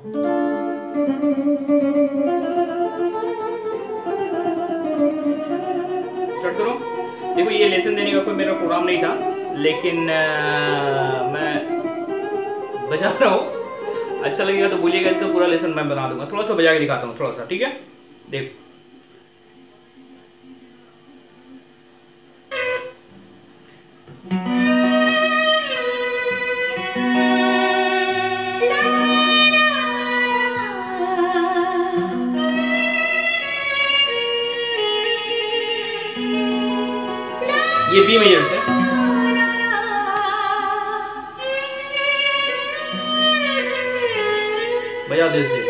Start करो। देखो ये लेसन देने का कोई मेरा प्रोग्राम नहीं था, लेकिन मैं बजा रहा हूँ। अच्छा लगेगा तो बोलिएगा, इसका पूरा लेसन मैं बना दूंगा। थोड़ा सा बजा के दिखाता हूँ, थोड़ा सा, ठीक है? देखो ये बी मेजर से, बजाओ दिल से।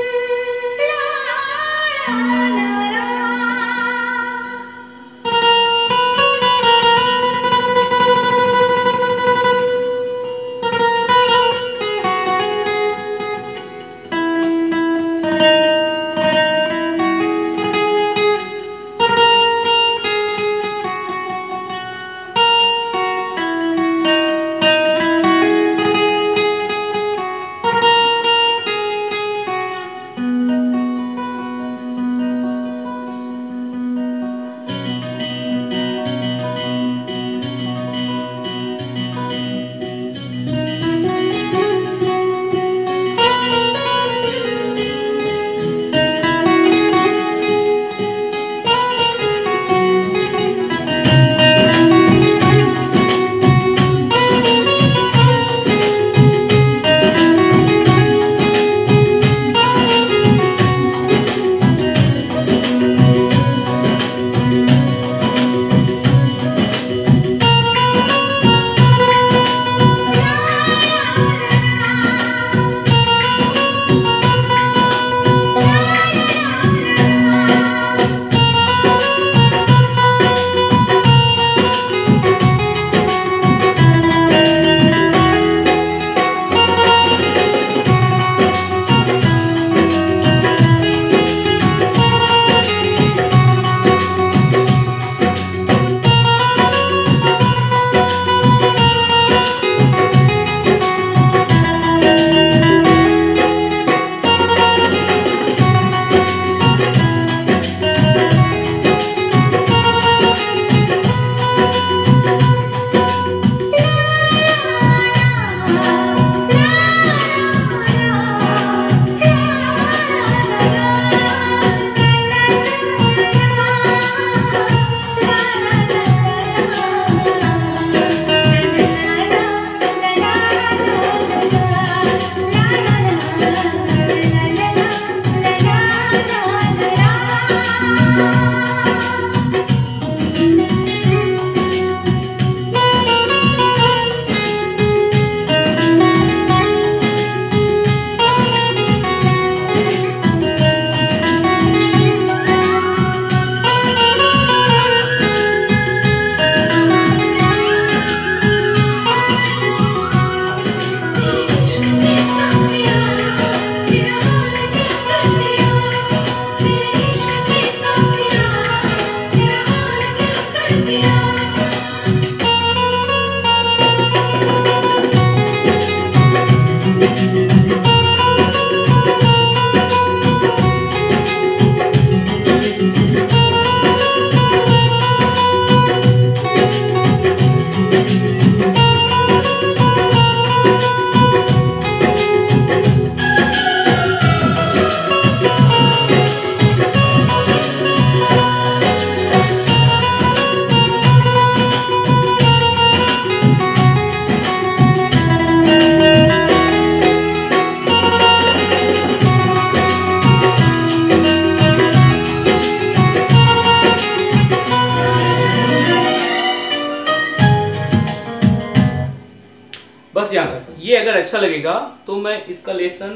बस यहाँ तक। ये अगर अच्छा लगेगा तो मैं इसका लेसन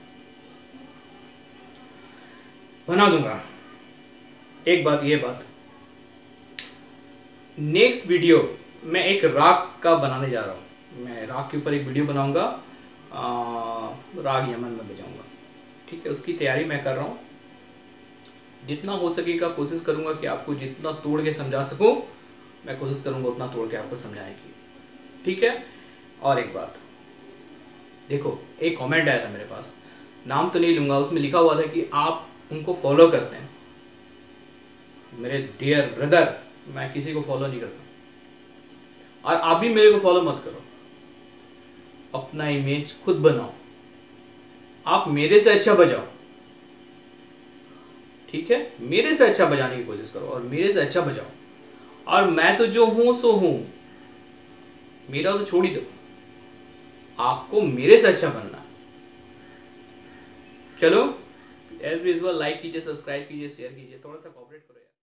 बना दूंगा। एक बात, ये बात, नेक्स्ट वीडियो मैं एक राग का बनाने जा रहा हूँ। मैं राग के ऊपर एक वीडियो बनाऊंगा, राग यमन में बजाऊंगा, ठीक है? उसकी तैयारी मैं कर रहा हूँ। जितना हो सकेगा कोशिश करूंगा कि आपको जितना तोड़ के समझा सकूं, मैं कोशिश करूंगा उतना तोड़ के आपको समझाने की, ठीक है? और एक बात देखो, एक कमेंट आया था मेरे पास, नाम तो नहीं लूंगा, उसमें लिखा हुआ था कि आप उनको फॉलो करते हैं। मेरे डियर ब्रदर, मैं किसी को फॉलो नहीं करता, और आप भी मेरे को फॉलो मत करो। अपना इमेज खुद बनाओ, आप मेरे से अच्छा बजाओ, ठीक है? मेरे से अच्छा बजाने की कोशिश करो और मेरे से अच्छा बजाओ। और मैं तो जो हूं सो हूं, मेरा तो छोड़ ही दो, आपको मेरे से अच्छा बनना। चलो, एज यूजुअल लाइक कीजिए, सब्सक्राइब कीजिए, शेयर कीजिए, थोड़ा सा कोऑपरेट करो।